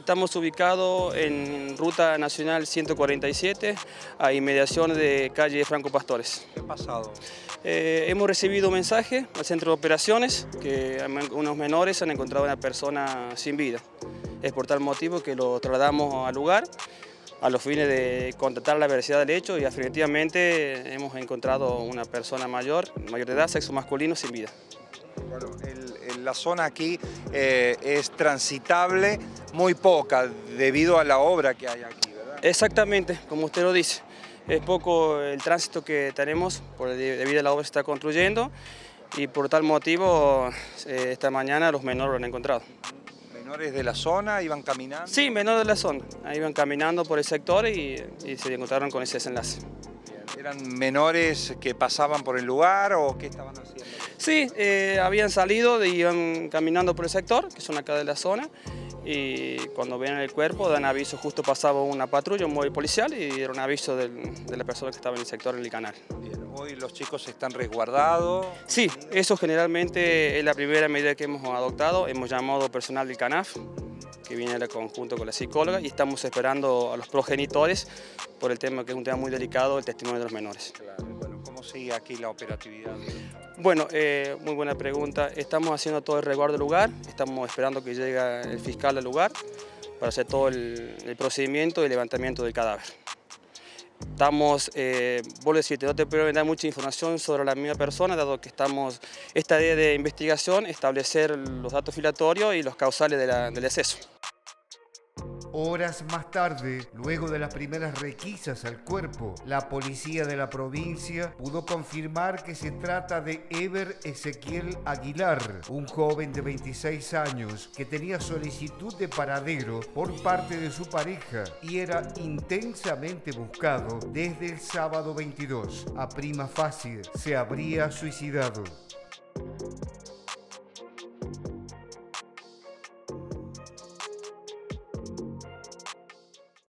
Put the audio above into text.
Estamos ubicados en Ruta Nacional 147, a inmediación de calle Franco Pastores. ¿Qué ha pasado? Hemos recibido un mensaje al centro de operaciones que unos menores han encontrado a una persona sin vida. Es por tal motivo que lo trasladamos al lugar a los fines de constatar la veracidad del hecho y efectivamente hemos encontrado una persona mayor de edad, sexo masculino, sin vida. Bueno, la zona aquí es transitable, muy poca, debido a la obra que hay aquí, ¿verdad? Exactamente, como usted lo dice. Es poco el tránsito que tenemos debido a la obra que se está construyendo y por tal motivo esta mañana los menores lo han encontrado. ¿Menores de la zona iban caminando? Sí, menores de la zona. Ahí iban caminando por el sector y se encontraron con ese desenlace. ¿Eran menores que pasaban por el lugar o qué estaban haciendo? Sí, habían salido y iban caminando por el sector, que son acá de la zona, y cuando ven el cuerpo dan aviso, justo pasaba una patrulla, un móvil policial, y dieron aviso de la persona que estaba en el sector, en el canal. Bien. ¿Hoy los chicos están resguardados? Sí, eso generalmente es la primera medida que hemos adoptado. Hemos llamado personal del CANAF, que viene en conjunto con la psicóloga, y estamos esperando a los progenitores por el tema, que es un tema muy delicado, el testimonio de los menores. Claro. Bueno, ¿cómo sigue aquí la operatividad? Bueno, muy buena pregunta. Estamos haciendo todo el resguardo del lugar, estamos esperando que llegue el fiscal al lugar para hacer todo el procedimiento y levantamiento del cadáver. Estamos, vuelvo a decirte, no te puedo dar mucha información sobre la misma persona, dado que esta idea de investigación, establecer los datos filatorios y los causales del exceso. Horas más tarde, luego de las primeras requisas al cuerpo, la policía de la provincia pudo confirmar que se trata de Eber Ezequiel Aguilar, un joven de 26 años que tenía solicitud de paradero por parte de su pareja y era intensamente buscado desde el sábado 22. A prima facie, se habría suicidado.